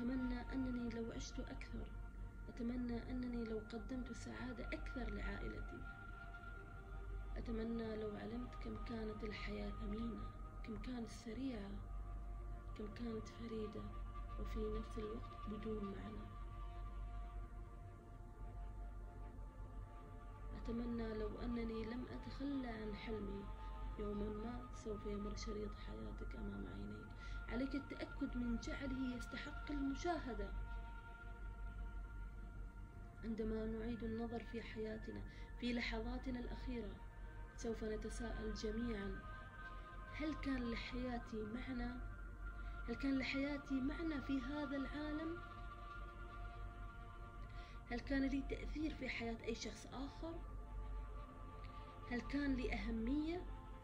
أتمنى أنني لو عشت أكثر، أتمنى أنني لو قدمت سعادة أكثر لعائلتي. أتمنى لو علمت كم كانت الحياة أمينة، كم كانت سريعة، كم كانت فريدة، وفي نفس الوقت بدون معنى. أتمنى لو أنني لم أتخلى عن حلمي. يوما ما سوف يمر شريط حياتك أمام عينيك، عليك التأكد من جعله يستحق المشاهدة. عندما نعيد النظر في حياتنا في لحظاتنا الأخيرة، سوف نتساءل جميعا: هل كان لحياتي معنى؟ هل كان لحياتي معنى في هذا العالم؟ هل كان لي تأثير في حياة أي شخص آخر؟ هل كان لي أهمية؟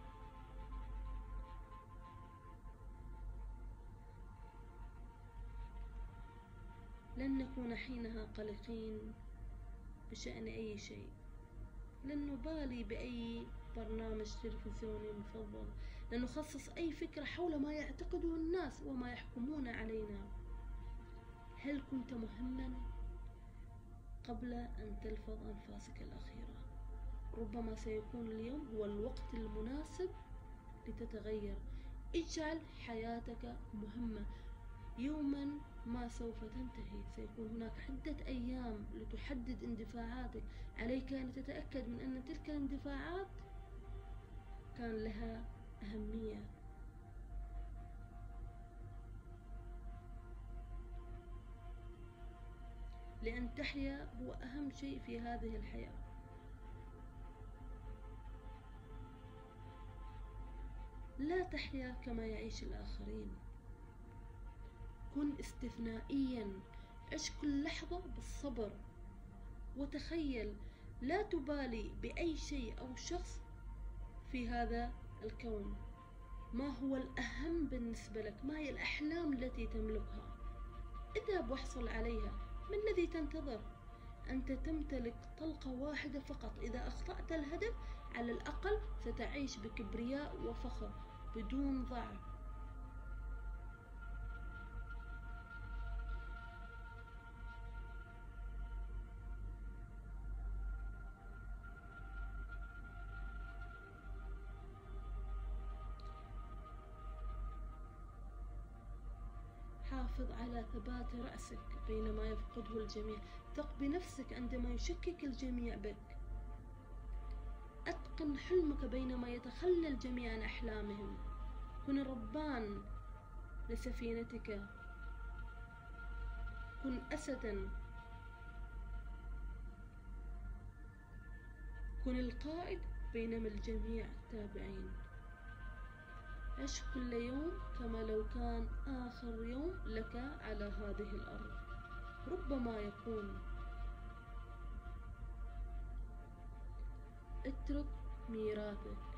لن نكون حينها قلقين بشأن أي شيء، لن نبالي بأي برنامج تلفزيوني مفضل، لن نخصص أي فكرة حول ما يعتقده الناس وما يحكمون علينا. هل كنت مهما قبل أن تلفظ أنفاسك الأخيرة؟ ربما سيكون اليوم هو الوقت المناسب لتتغير. اجعل حياتك مهمة. يوما ما سوف تنتهي، سيكون هناك عدة أيام لتحدد اندفاعاتك. عليك أن تتأكد من أن تلك الاندفاعات كان لها أهمية. لأن تحيا هو أهم شيء في هذه الحياة. لا تحيا كما يعيش الآخرين. كن استثنائيا، عش كل لحظة بالصبر، وتخيل لا تبالي بأي شيء أو شخص في هذا الكون. ما هو الأهم بالنسبة لك؟ ما هي الأحلام التي تملكها؟ اذهب واحصل عليها. ما الذي تنتظر؟ أنت تمتلك طلقة واحدة فقط. إذا أخطأت الهدف على الأقل ستعيش بكبرياء وفخر بدون ضعف. حافظ على ثبات رأسك بينما يفقده الجميع. ثق بنفسك عندما يشكك الجميع بك. أتقن حلمك بينما يتخلى الجميع عن أحلامهم. كن الربان لسفينتك. كن أسدا. كن القائد بينما الجميع تابعين. عش كل يوم كما لو كان آخر يوم لك على هذه الأرض. ربما يكون. اترك ميراثك.